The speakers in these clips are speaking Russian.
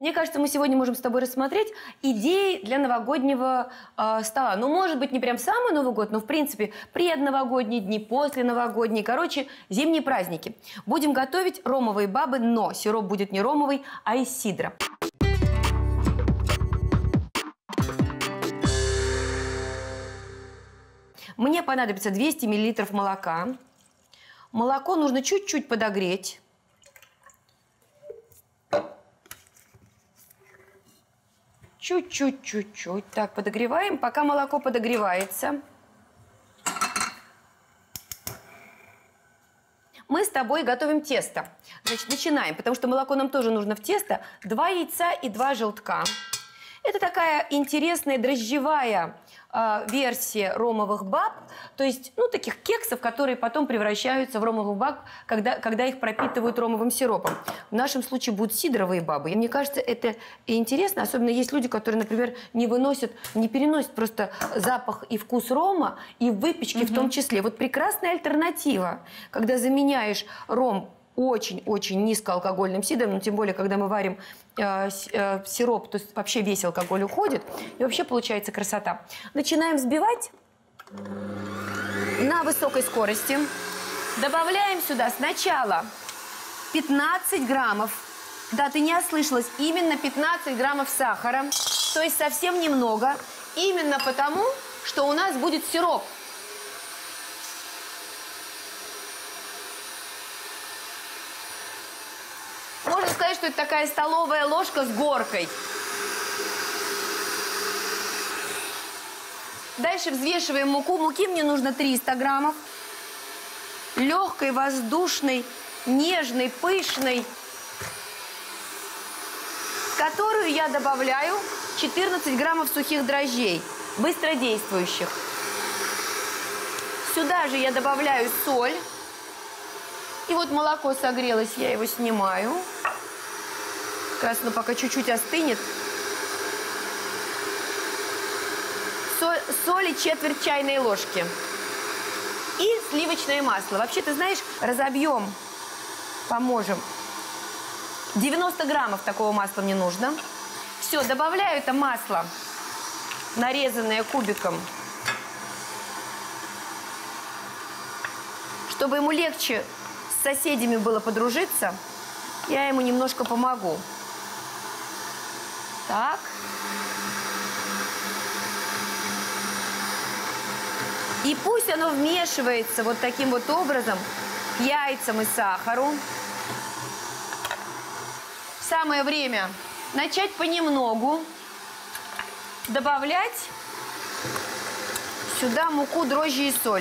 Мне кажется, мы сегодня можем с тобой рассмотреть идеи для новогоднего стола. Ну, может быть, не прям самый Новый год, но, в принципе, предновогодние дни, после новогодние. Короче, зимние праздники. Будем готовить ромовые бабы, но сироп будет не ромовый, а из сидра. Мне понадобится 200 мл молока. Молоко нужно чуть-чуть подогреть. Чуть-чуть. Так, подогреваем. Пока молоко подогревается, мы с тобой готовим тесто. Значит, начинаем, потому что молоко нам тоже нужно в тесто. 2 яйца и 2 желтка. Это такая интересная дрожжевая версия ромовых баб, то есть, ну, таких кексов, которые потом превращаются в ромовых баб, когда их пропитывают ромовым сиропом. В нашем случае будут сидровые бабы. И мне кажется, это интересно, особенно есть люди, которые, например, не переносят просто запах и вкус рома, и выпечки в том числе. Вот прекрасная альтернатива, когда заменяешь ром очень-очень низкоалкогольным сидром, но тем более, когда мы варим сироп, то есть вообще весь алкоголь уходит, и вообще получается красота. Начинаем взбивать на высокой скорости. Добавляем сюда сначала 15 граммов, да, ты не ослышалась, именно 15 граммов сахара, то есть совсем немного, именно потому, что у нас будет сироп. Можно сказать, что это такая столовая ложка с горкой. Дальше взвешиваем муку. Муки мне нужно 300 граммов. Легкой, воздушной, нежной, пышной, в которую я добавляю 14 граммов сухих дрожжей, быстродействующих. Сюда же я добавляю соль. И вот молоко согрелось, я его снимаю. Как раз, пока чуть-чуть остынет. Соли четверть чайной ложки. И сливочное масло. Вообще, ты знаешь, разобьем, поможем. 90 граммов такого масла мне нужно. Все, добавляю это масло, нарезанное кубиком, чтобы ему легче с соседями было подружиться, я ему немножко помогу. Так. И пусть оно вмешивается вот таким вот образом к яйцам и сахару. Самое время начать понемногу добавлять сюда муку, дрожжи и соль.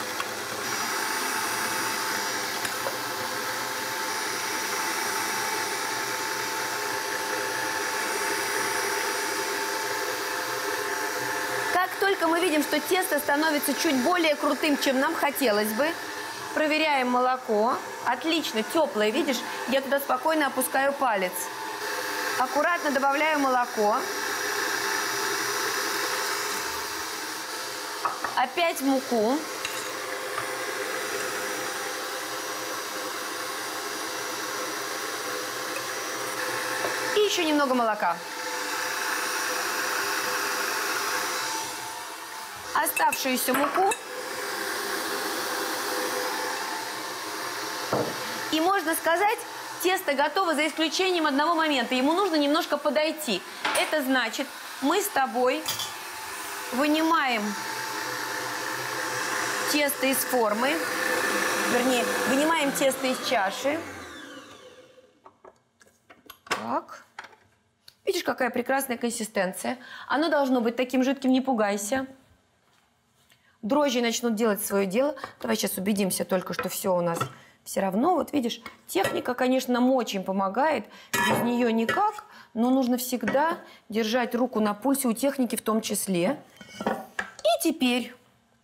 Как только мы видим, что тесто становится чуть более крутым, чем нам хотелось бы, проверяем молоко. Отлично, теплое, видишь? Я туда спокойно опускаю палец. Аккуратно добавляю молоко. Опять муку. И еще немного молока. Оставшуюся муку. И можно сказать, тесто готово за исключением одного момента. Ему нужно немножко подойти. Это значит, мы с тобой вынимаем тесто из формы. Вернее, вынимаем тесто из чаши. Так. Видишь, какая прекрасная консистенция. Оно должно быть таким жидким, не пугайся. Дрожжи начнут делать свое дело. Давай сейчас убедимся только, что все у нас все равно. Вот видишь, техника, конечно, нам очень помогает. Без нее никак. Но нужно всегда держать руку на пульсе, у техники в том числе. И теперь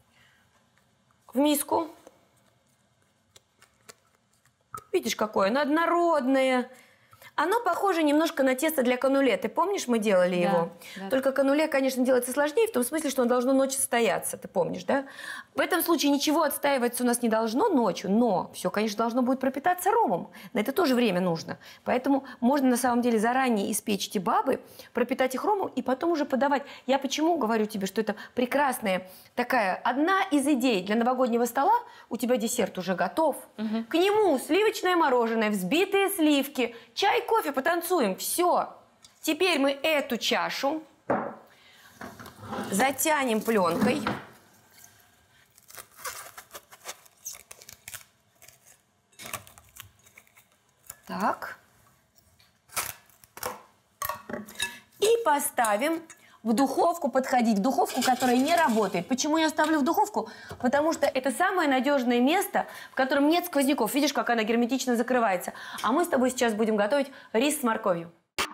в миску. Видишь, какое оно однородное. Оно похоже немножко на тесто для кануле. Ты помнишь, мы делали его? Да. Только кануле, конечно, делается сложнее, в том смысле, что оно должно ночью состояться. Ты помнишь, да? В этом случае ничего отстаиваться у нас не должно ночью, но все, конечно, должно будет пропитаться ромом. На это тоже время нужно. Поэтому можно на самом деле заранее испечь эти бабы, пропитать их ромом и потом уже подавать. Я почему говорю тебе, что это прекрасная такая одна из идей для новогоднего стола. У тебя десерт уже готов. К нему сливочное мороженое, взбитые сливки, чай, кофе, потанцуем. Все. Теперь мы эту чашу затянем пленкой. Так. И поставим в духовку, подходить в духовку, которая не работает. Почему я ставлю в духовку? Потому что это самое надежное место, в котором нет сквозняков. Видишь, как она герметично закрывается. А мы с тобой сейчас будем готовить рис с морковью.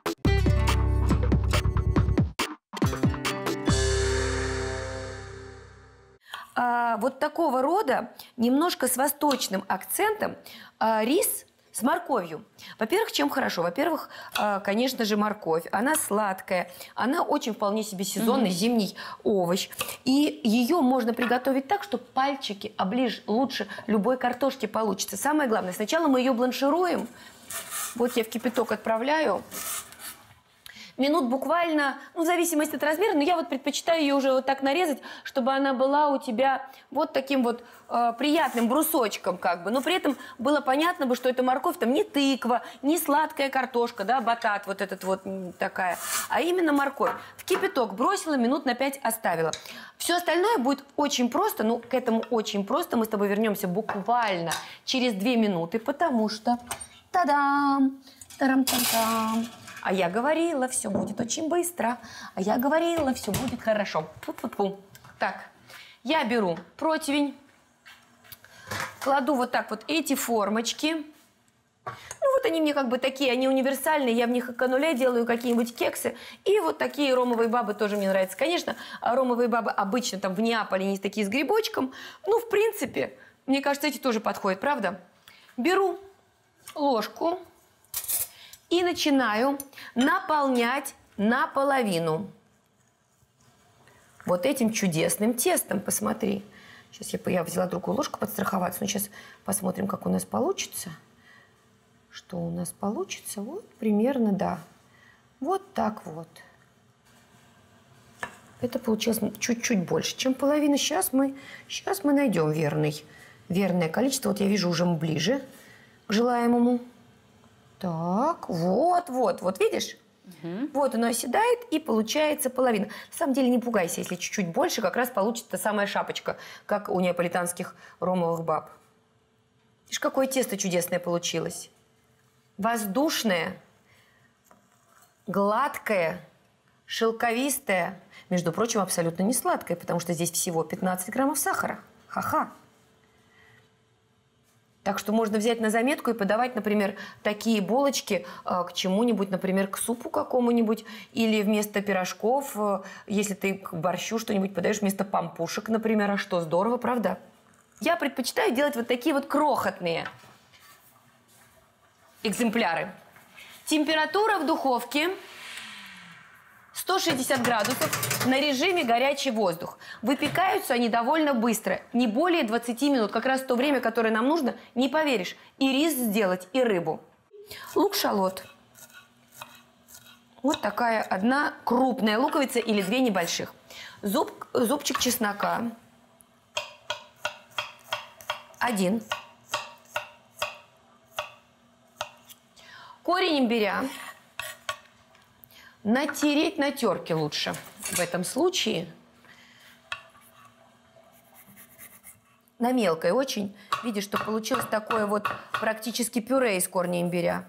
Вот такого рода, немножко с восточным акцентом, рис с морковью. Во-первых, чем хорошо? Во-первых, конечно же, морковь. Она сладкая, она очень вполне себе сезонный зимний овощ. И ее можно приготовить так, что пальчики оближь лучше любой картошки получится. Самое главное, сначала мы ее бланшируем. Вот я в кипяток отправляю. Минут буквально, ну, в зависимости от размера, но я вот предпочитаю ее уже вот так нарезать, чтобы она была у тебя вот таким вот приятным брусочком как бы. Но при этом было понятно бы, что это морковь, там не тыква, не сладкая картошка, да, батат вот этот вот такая, а именно морковь. В кипяток бросила, минут на 5 оставила. Все остальное будет очень просто, ну, к этому очень просто мы с тобой вернемся буквально через 2 минуты, потому что... Та-дам! Тарам-там-там! А я говорила, все будет очень быстро. А я говорила, все будет хорошо. Пу-пу-пу. Так, я беру противень, кладу вот так вот эти формочки. Ну вот они мне как бы такие, они универсальные. Я в них кануле делаю, какие-нибудь кексы. И вот такие ромовые бабы тоже мне нравятся. Конечно, ромовые бабы обычно там в Неаполе не такие с грибочком. Ну, в принципе, мне кажется, эти тоже подходят, правда? Беру ложку. И начинаю наполнять наполовину вот этим чудесным тестом. Посмотри. Сейчас я взяла другую ложку подстраховаться. Но сейчас посмотрим, как у нас получится. Что у нас получится? Вот примерно, да. Вот так вот. Это получилось чуть-чуть больше, чем половина. Сейчас мы найдем верное количество. Вот я вижу, уже мы ближе к желаемому. Так, вот, видишь? Вот оно оседает, и получается половина. На самом деле не пугайся, если чуть-чуть больше, как раз получится та самая шапочка, как у неаполитанских ромовых баб. Видишь, какое тесто чудесное получилось. Воздушное, гладкое, шелковистое. Между прочим, абсолютно не сладкое, потому что здесь всего 15 граммов сахара. Ха-ха. Так что можно взять на заметку и подавать, например, такие булочки к чему-нибудь, например, к супу какому-нибудь, или вместо пирожков, если ты к борщу что-нибудь подаешь вместо пампушек, например. А что, здорово, правда? Я предпочитаю делать вот такие вот крохотные экземпляры. Температура в духовке 160 градусов на режиме горячий воздух. Выпекаются они довольно быстро, не более 20 минут. Как раз то время, которое нам нужно, не поверишь, и рис сделать, и рыбу. Лук-шалот. Вот такая одна крупная луковица или 2 небольших. Зубчик чеснока. 1. Корень имбиря. Натереть на терке лучше в этом случае. На мелкой очень. Видишь, что получилось такое вот практически пюре из корня имбиря.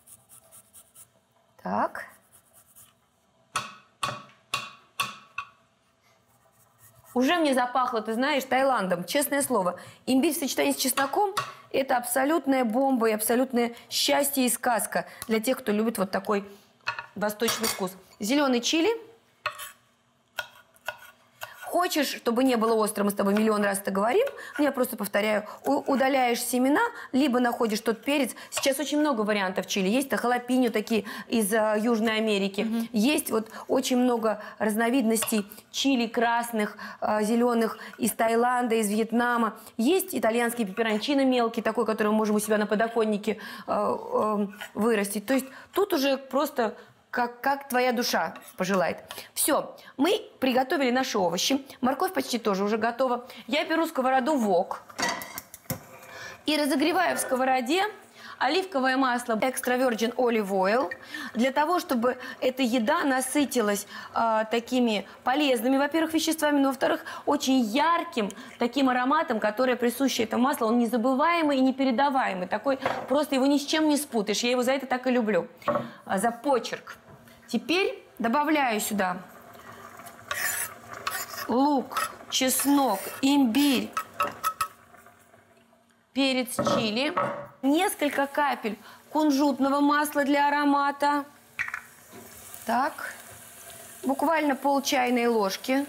Так. Уже мне запахло, ты знаешь, Таиландом. Честное слово. Имбирь в сочетании с чесноком – это абсолютная бомба и абсолютное счастье и сказка для тех, кто любит вот такой восточный вкус. Зеленый чили. Хочешь, чтобы не было остро, мы с тобой миллион раз это говорим, я просто повторяю, удаляешь семена, либо находишь тот перец. Сейчас очень много вариантов чили. Есть халапеньо такие из Южной Америки. Есть вот очень много разновидностей чили красных, зеленых из Таиланда, из Вьетнама. Есть итальянский пеперончино мелкий, такой, который мы можем у себя на подоконнике вырастить. То есть тут уже просто как твоя душа пожелает. Все, мы приготовили наши овощи. Морковь почти тоже уже готова. Я беру сковороду вок и разогреваю в сковороде оливковое масло Extra Virgin Olive Oil для того, чтобы эта еда насытилась такими полезными, во-первых, веществами, но, во-вторых, очень ярким таким ароматом, который присуще этому маслу. Он незабываемый и непередаваемый. Такой, просто его ни с чем не спутаешь. Я его за это так и люблю. За почерк. Теперь добавляю сюда лук, чеснок, имбирь, перец чили, несколько капель кунжутного масла для аромата. Так, буквально пол чайной ложки.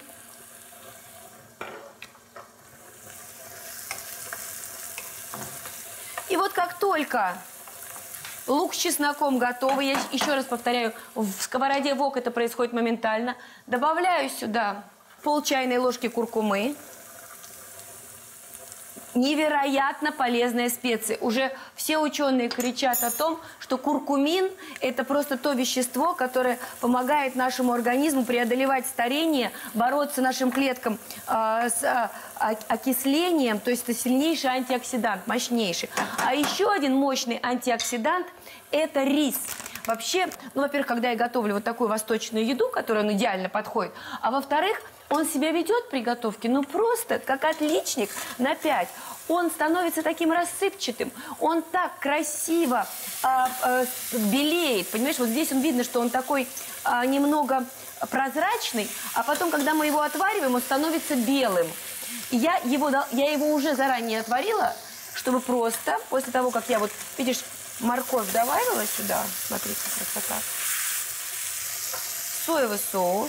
И вот как только лук с чесноком готовы, я еще раз повторяю, в сковороде вок это происходит моментально, добавляю сюда пол чайной ложки куркумы. Невероятно полезная специя. Уже все ученые кричат о том, что куркумин – это просто то вещество, которое помогает нашему организму преодолевать старение, бороться нашим клеткам с окислением. То есть это сильнейший антиоксидант, мощнейший. А еще один мощный антиоксидант – это рис. Вообще, ну, во-первых, когда я готовлю вот такую восточную еду, которая идеально подходит, а во-вторых, он себя ведет при готовке, ну просто как отличник на 5. Он становится таким рассыпчатым, он так красиво белеет. Понимаешь, вот здесь он видно, что он такой немного прозрачный, а потом, когда мы его отвариваем, он становится белым. И я его уже заранее отварила, чтобы просто, после того, как я вот, видишь, морковь добавила сюда, смотрите, красота, соевый соус.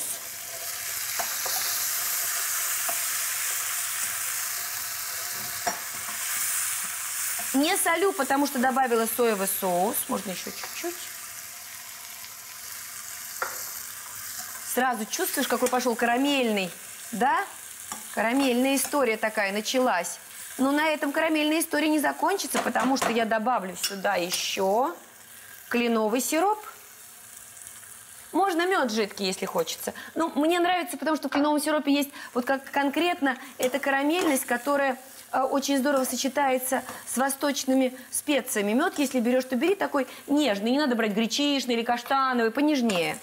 Не солю, потому что добавила соевый соус. Можно еще чуть-чуть. Сразу чувствуешь, какой пошел карамельный, да? Карамельная история такая началась. Но на этом карамельная история не закончится, потому что я добавлю сюда еще кленовый сироп. Можно мед жидкий, если хочется. Ну, мне нравится, потому что в кленовом сиропе есть вот как конкретно эта карамельность, которая очень здорово сочетается с восточными специями. Мед, если берешь, то бери такой нежный. Не надо брать гречишный или каштановый, понежнее.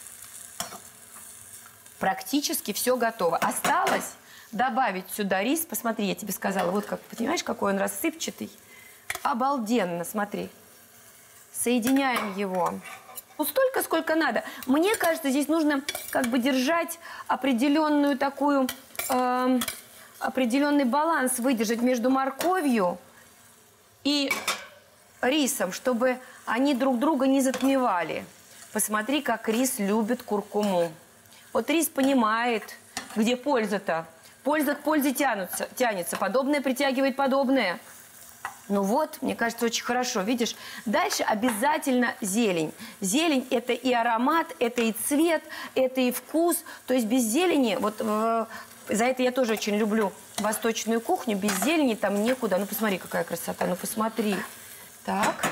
Практически все готово. Осталось добавить сюда рис. Посмотри, я тебе сказала, вот как, понимаешь, какой он рассыпчатый. Обалденно, смотри. Соединяем его. Ну, столько, сколько надо. Мне кажется, здесь нужно как бы держать определенную такую... определенный баланс выдержать между морковью и рисом, чтобы они друг друга не затмевали. Посмотри, как рис любит куркуму. Вот рис понимает, где польза-то. Польза к пользе тянется. Подобное притягивает подобное. Ну вот, мне кажется, очень хорошо. Видишь, дальше обязательно зелень. Зелень – это и аромат, это и цвет, это и вкус. То есть без зелени, вот за это я тоже очень люблю восточную кухню, без зелени там некуда. Ну посмотри, какая красота, ну посмотри. Так.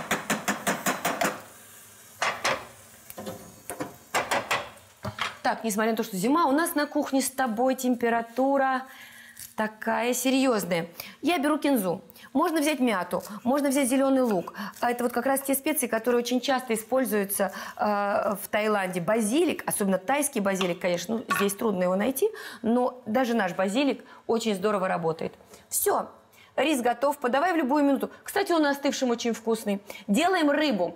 Так, несмотря на то, что зима, у нас на кухне с тобой температура такая серьезная. Я беру кинзу. Можно взять мяту, можно взять зеленый лук. А это вот как раз те специи, которые очень часто используются в Таиланде. Базилик, особенно тайский базилик, конечно, ну, здесь трудно его найти, но даже наш базилик очень здорово работает. Все, рис готов, подавай в любую минуту. Кстати, он остывшим очень вкусный. Делаем рыбу.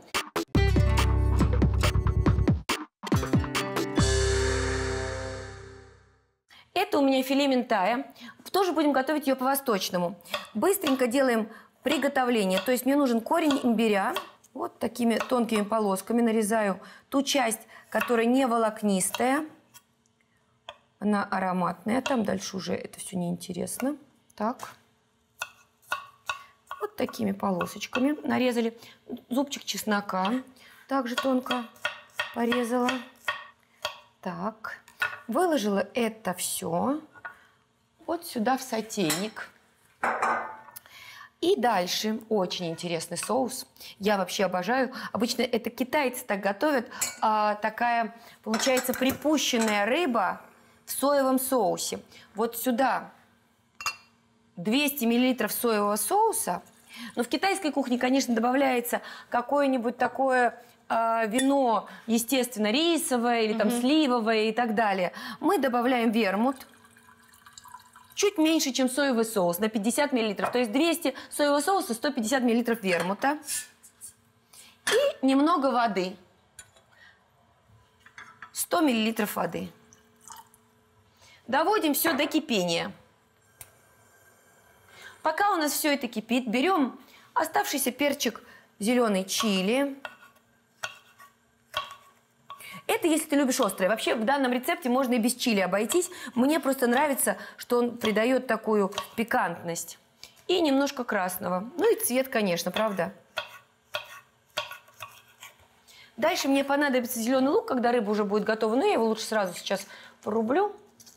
Это у меня филе минтая. Тоже будем готовить ее по-восточному. Быстренько делаем приготовление. То есть мне нужен корень имбиря. Вот такими тонкими полосками нарезаю ту часть, которая не волокнистая. Она ароматная. Там дальше уже это все неинтересно. Так. Вот такими полосочками нарезали. Зубчик чеснока также тонко порезала. Так. Выложила это все вот сюда в сотейник. И дальше очень интересный соус. Я вообще обожаю. Обычно это китайцы так готовят. Такая, получается, припущенная рыба в соевом соусе. Вот сюда 200 мл соевого соуса. Но в китайской кухне, конечно, добавляется какое-нибудь такое вино, естественно, рисовое или там сливовое и так далее. Мы добавляем вермут. Чуть меньше, чем соевый соус, на 50 мл. То есть 200 соевого соуса, 150 мл вермута. И немного воды. 100 мл воды. Доводим все до кипения. Пока у нас все это кипит, берем оставшийся перчик зеленый чили. Это если ты любишь острое. Вообще в данном рецепте можно и без чили обойтись. Мне просто нравится, что он придает такую пикантность. И немножко красного. Ну и цвет, конечно, правда? Дальше мне понадобится зеленый лук, когда рыба уже будет готова. Но я его лучше сразу сейчас порублю.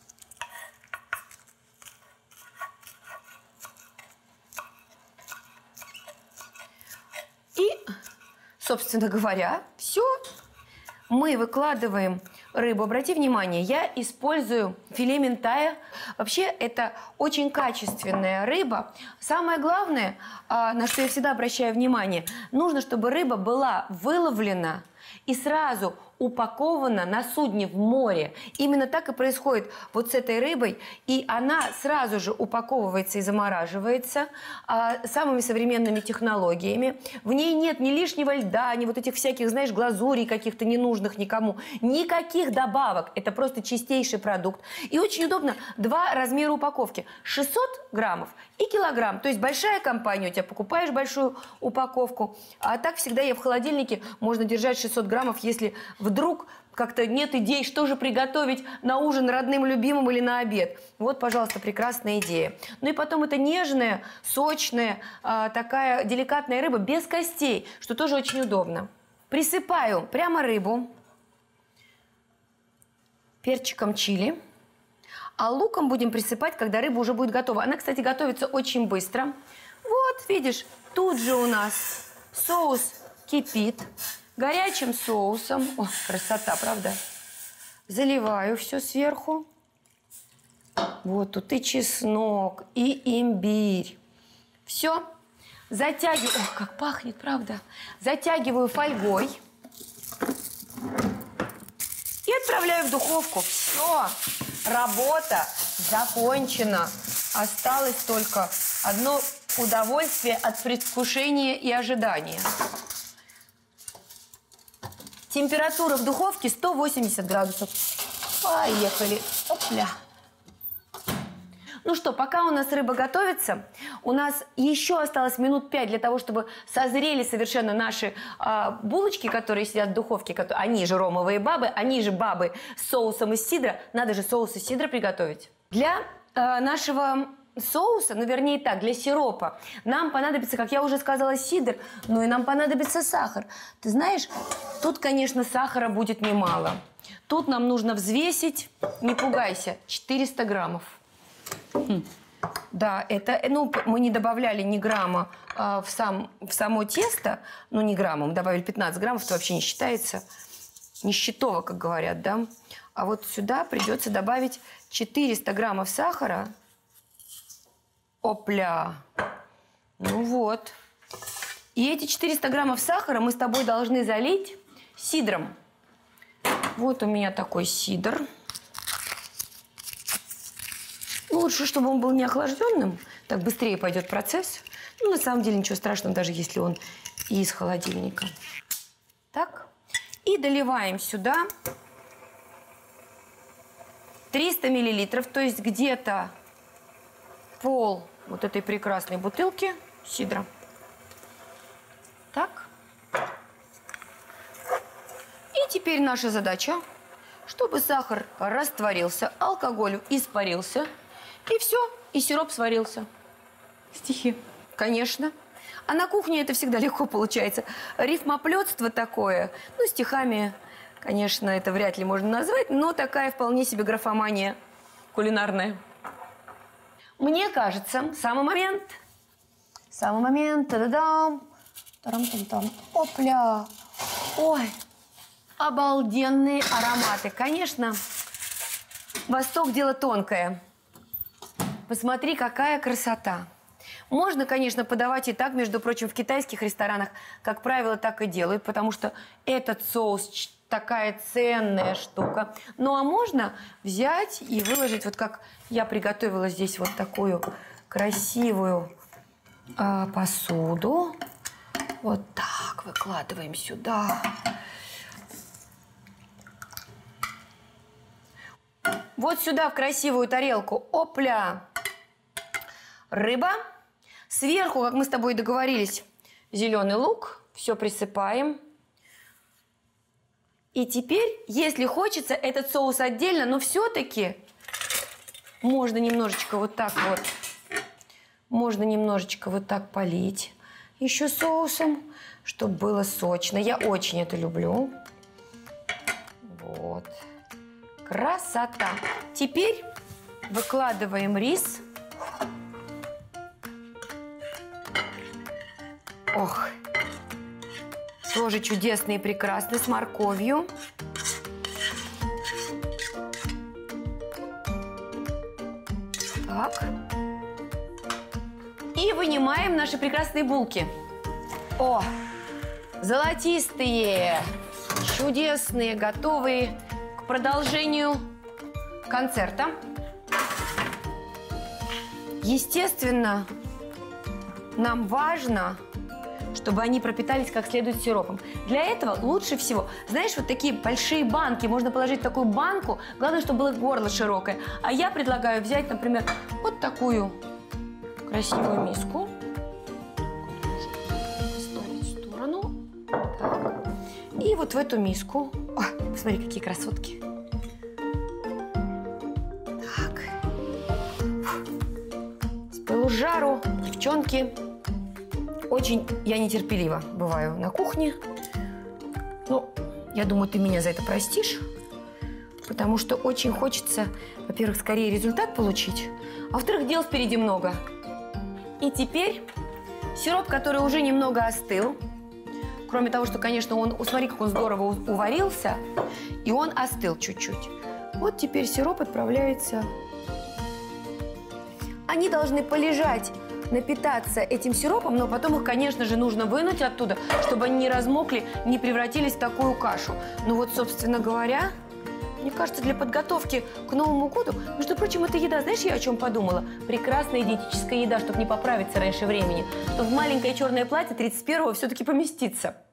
И, собственно говоря, все. Мы выкладываем рыбу. Обрати внимание, я использую филе минтая. Вообще, это очень качественная рыба. Самое главное, на что я всегда обращаю внимание, нужно, чтобы рыба была выловлена и сразу упакована на судне в море. Именно так и происходит вот с этой рыбой. И она сразу же упаковывается и замораживается самыми современными технологиями. В ней нет ни лишнего льда, ни вот этих всяких, знаешь, глазурей каких-то ненужных никому. Никаких добавок. Это просто чистейший продукт. И очень удобно. Два размера упаковки. 600 граммов и килограмм. То есть большая компания, у тебя покупаешь большую упаковку. А так всегда в холодильнике можно держать 600 граммов, если вдруг как-то нет идей, что же приготовить на ужин родным, любимым или на обед. Вот, пожалуйста, прекрасная идея. Ну и потом это нежная, сочная, такая деликатная рыба без костей, что тоже очень удобно. Присыпаю прямо рыбу перчиком чили. А луком будем присыпать, когда рыба уже будет готова. Она, кстати, готовится очень быстро. Вот, видишь, тут же у нас соус кипит. Горячим соусом. О, красота, правда? Заливаю все сверху. Вот тут и чеснок, и имбирь. Все. Затягиваю. Ох, как пахнет, правда? Затягиваю фольгой. И отправляю в духовку. Все. Работа закончена. Осталось только одно удовольствие от предвкушения и ожидания. Температура в духовке 180 градусов. Поехали. Опля. Ну что, пока у нас рыба готовится, у нас еще осталось минут 5 для того, чтобы созрели совершенно наши булочки, которые сидят в духовке. Они же ромовые бабы, они же бабы с соусом из сидра. Надо же соус из сидра приготовить. Для нашего соуса, ну вернее так, для сиропа, нам понадобится, как я уже сказала, сидр, но и нам понадобится сахар. Ты знаешь, тут, конечно, сахара будет немало. Тут нам нужно взвесить, не пугайся, 400 граммов. Да, это, ну, мы не добавляли ни грамма в само тесто, ну, не грамма, мы добавили 15 граммов, это вообще не считается, не счетово, как говорят, да. А вот сюда придется добавить 400 граммов сахара. Опля! Ну вот. И эти 400 граммов сахара мы с тобой должны залить сидром. Вот у меня такой сидр. Лучше, чтобы он был не охлажденным, так быстрее пойдет процесс. Ну, на самом деле ничего страшного, даже если он и из холодильника. Так. И доливаем сюда 300 миллилитров, то есть где-то пол вот этой прекрасной бутылки сидра. Так. И теперь наша задача, чтобы сахар растворился, алкоголь испарился, и все, и сироп сварился. Стихи. Конечно. А на кухне это всегда легко получается. Рифмоплетство такое, ну, стихами, конечно, это вряд ли можно назвать, но такая вполне себе графомания кулинарная. Мне кажется, самый момент, та-да-дам, тарам-там-там, опля, ой, обалденные ароматы. Конечно, Восток – дело тонкое. Посмотри, какая красота. Можно, конечно, подавать и так, между прочим, в китайских ресторанах, как правило, так и делают, потому что этот соус такая ценная штука. Ну, а можно взять и выложить, вот как я приготовила здесь вот такую красивую посуду. Вот так выкладываем сюда. Вот сюда в красивую тарелку. Опля! Рыба. Сверху, как мы с тобой договорились, зеленый лук. Все присыпаем. И теперь, если хочется, этот соус отдельно, но все-таки можно немножечко вот так вот. Можно немножечко вот так полить еще соусом, чтобы было сочно. Я очень это люблю. Вот. Красота. Теперь выкладываем рис. Ох, тоже чудесный и прекрасный, с морковью. Так. И вынимаем наши прекрасные булки. О, золотистые, чудесные, готовые к продолжению концерта. Естественно, нам важно, чтобы они пропитались как следует сиропом. Для этого лучше всего, знаешь, вот такие большие банки, можно положить в такую банку, главное, чтобы было горло широкое. А я предлагаю взять, например, вот такую красивую миску. Поставить в сторону. Так. И вот в эту миску. О, посмотри, какие красотки. Так. С пылу с жару, девчонки. Очень я нетерпелива бываю на кухне. Ну, я думаю, ты меня за это простишь. Потому что очень хочется, во-первых, скорее результат получить, а во-вторых, дел впереди много. И теперь сироп, который уже немного остыл. Кроме того, что, конечно, он, смотри, как он здорово уварился, и он остыл чуть-чуть. Вот теперь сироп отправляется. Они должны полежать, напитаться этим сиропом, но потом их, конечно же, нужно вынуть оттуда, чтобы они не размокли, не превратились в такую кашу. Ну вот, собственно говоря, мне кажется, для подготовки к Новому году, между прочим, это еда, знаешь, я о чем подумала? Прекрасная диетическая еда, чтобы не поправиться раньше времени, чтобы в маленькое черное платье 31-го все-таки поместиться.